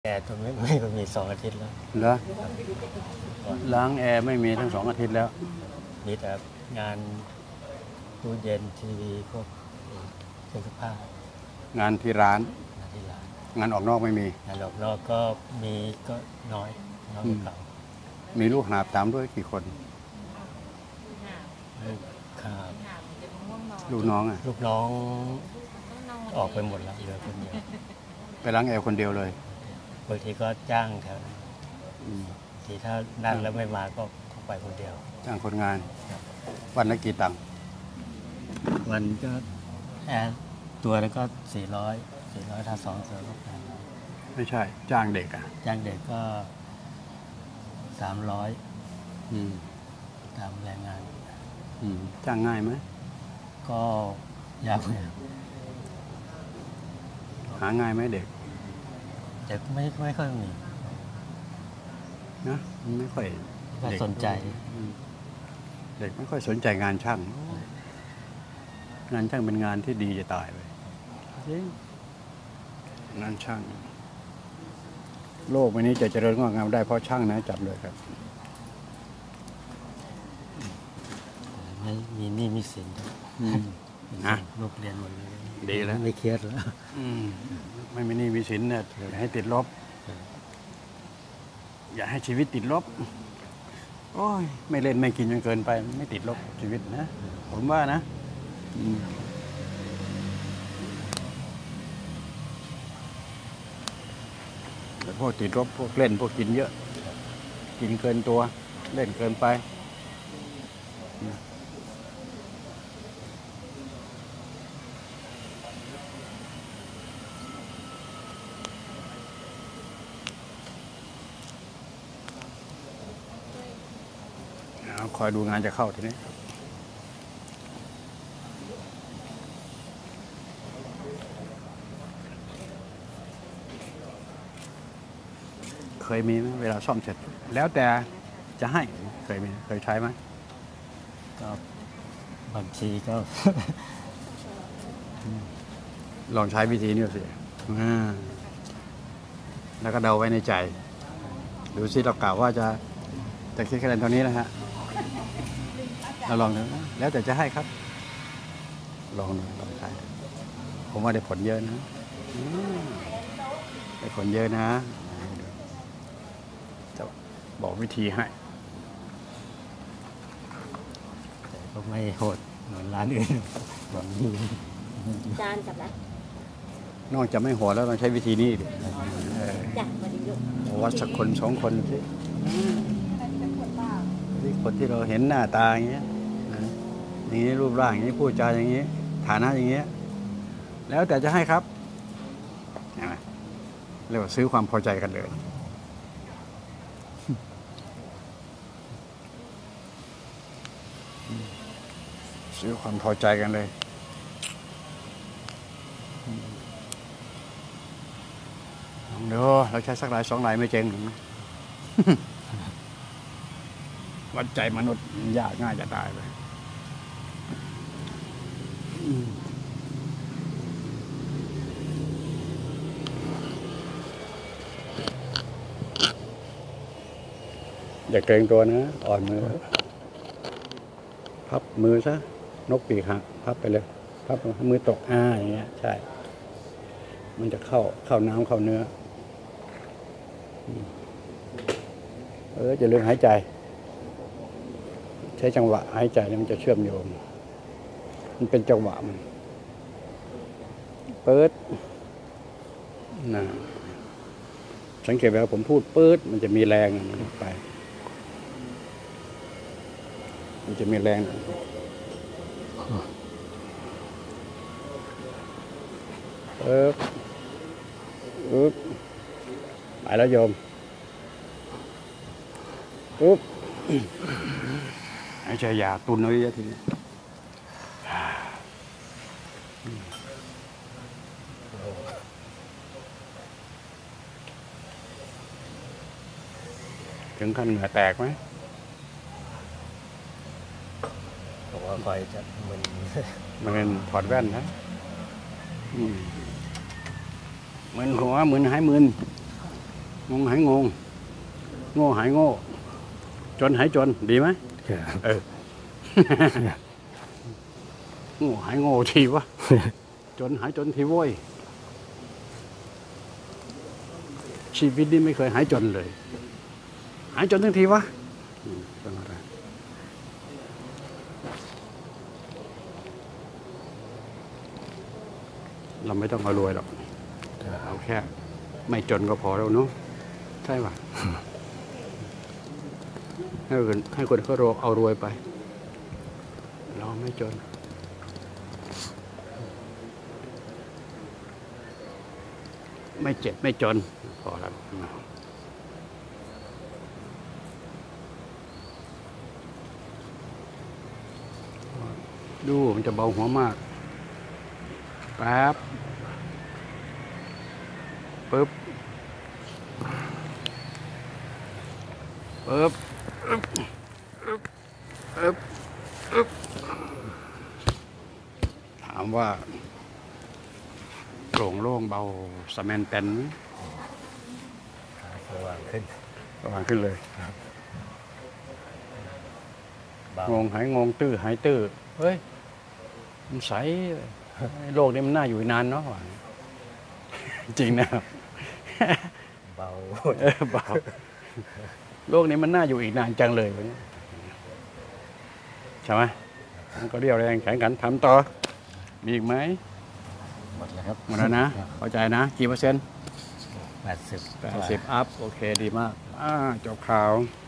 แอร์ตัวไม่มี2 อาทิตย์แล้วเหรอล้างแอร์ไม่มีทั้ง2 อาทิตย์แล้วมีแต่งานตู้เย็นทีวีพวกเครื่องซักผ้างานที่ร้านงานที่ร้านงานออกนอกไม่มีงานออกนอกก็มีก็น้อยกว่าเก่ามีลูกหาบตามด้วยกี่คนครับลูกน้องลูกน้องออกไปหมดแล้วเหลือคนเดียวไปล้างแอร์คนเดียวเลยบางทีก็จ้างแถวนั้นทีถ้านั่งแล้วไม่มาก็ไปคนเดียวจ้างคนงานวันละกี่ตังค์วันก็แอร์ตัวแล้วก็400ถ้า2 ตัวก็800 ไม่ใช่จ้างเด็กจ้างเด็กก็300ตามแรงงานจ้างง่ายไหมก็ยากหาง่ายไหมเด็กไม่ค่อยมีนะไม่ค่อยสนใจเด็กไม่ค่อยสนใจงานช่างเป็นงานที่ดีจะตายไปงานช่างโลกวันนี้จะเจริญงอกงามได้เพราะช่างนะจับเลยครับไม่มีหนี้มีสินนะลูกเรียนหมดเลยดีแล้วไม่เครียดแล้วไม่มีหนี้มีสินเนี่ยให้ติดลบอย่าให้ชีวิตติดลบโอ้ยไม่เล่นไม่กินจนเกินไปไม่ติดลบชีวิตนะผมว่านะแต่พวกติดลบพวกเล่นพวกกินเยอะกินเกินตัวเล่นเกินไปคอยดูงานจะเข้าทีนี้เคยมีไหมเวลาซ่อมเสร็จแล้วแต่จะให้เคยใช้ไหมก็บางทีก็ลองใช้วิธีนี้สิแล้วก็เดาไว้ในใจดูซิเรากล่าวว่าจะคิดคะแนนเท่านี้นะฮะเราลองดูแล้วแต่จะให้ครับลองใช้ผมว่าได้ผลเยอะนะได้ผลเยอะนะจะบอกวิธีให้แต่ก็ไม่โหดเหมือนร้านอื่นแบบนี้จานจับแล้วนอกจากไม่โหดแล้วต้องใช้วิธีนี้ดิจับมาดิลูกวัดสักคน2 คนสิคนที่เราเห็นหน้าตาอย่างเงี้ยอย่างนี้รูปร่างอย่างนี้พูดจาอย่างนี้ฐานะอย่างเงี้ยแล้วแต่จะให้ครับเรียกว่าซื้อความพอใจกันเลยซื้อความพอใจกันเลยเดี๋ยวเราใช้สักหลาย2 ลายไม่เจ๊งหรอกวัดใจมนุษย์ยากง่ายจะตายไปอย่าเกรงตัวนะอ่อนมือพับมือซะนกปีกหักพับไปเลยพับมือตกอย่างเงี้ยใช่มันจะเข้าน้ำเข้าเนื้อจะเรื่องหายใจใช้จังหวะหายใจแล้วมันจะเชื่อมโยงมันเป็นจังหวะมันเปิดนะสังเกตเวลาผมพูดเปิดมันจะมีแรงไปมันจะมีแรงไปแล้วโยมไอ้ชายาตุนเอาเยอะทีนี้ถึงขั้นเหงื่อแตกไหมผมว่าคอยจะมันถอดแว่นนะมึนหัวมึนหายมึนงงหายงง โง่หายโง่ จนหายจนดีไหมครับเออ โง่หายโง่ทีวะ จนหายจนทีโว้ย ชีวิตนี้ไม่เคยหายจนเลย หายจนทั้งทีวะเป็นอะไรเราไม่ต้องเอารวยหรอกเอาแค่ ไม่จนก็พอแล้วเนาะใช่ป่ะ ให้คนเขาเอารวยไป เราไม่จน ไม่เจ็บไม่จน พอแล้วดูมันจะเบาหัวมาก แป๊บปึ๊บปึ๊บปึ๊บปึ๊บปึ๊บถามว่าโปร่งโล่งเบาสแมนแปนไหมสว่างขึ้นระวังขึ้นเลยเบางงหายงงตื้อหายตื้อเฮ้ยมันใสโลกนี้มันน่าอยู่นานเนาะจริงนะครับเบาเบาโลกนี้มันน่าอยู่อีกนานจังเลยวันนี้ใช่ไหมมันก็เรียวแรงแข็งขันทำต่อ มีอีกไหมหมดแล้วครับหมดแล้วนะเข้าใจนะกี่เปอร์เซ็นต์ 80 80 อัพ โอเคดีมากจบข่าว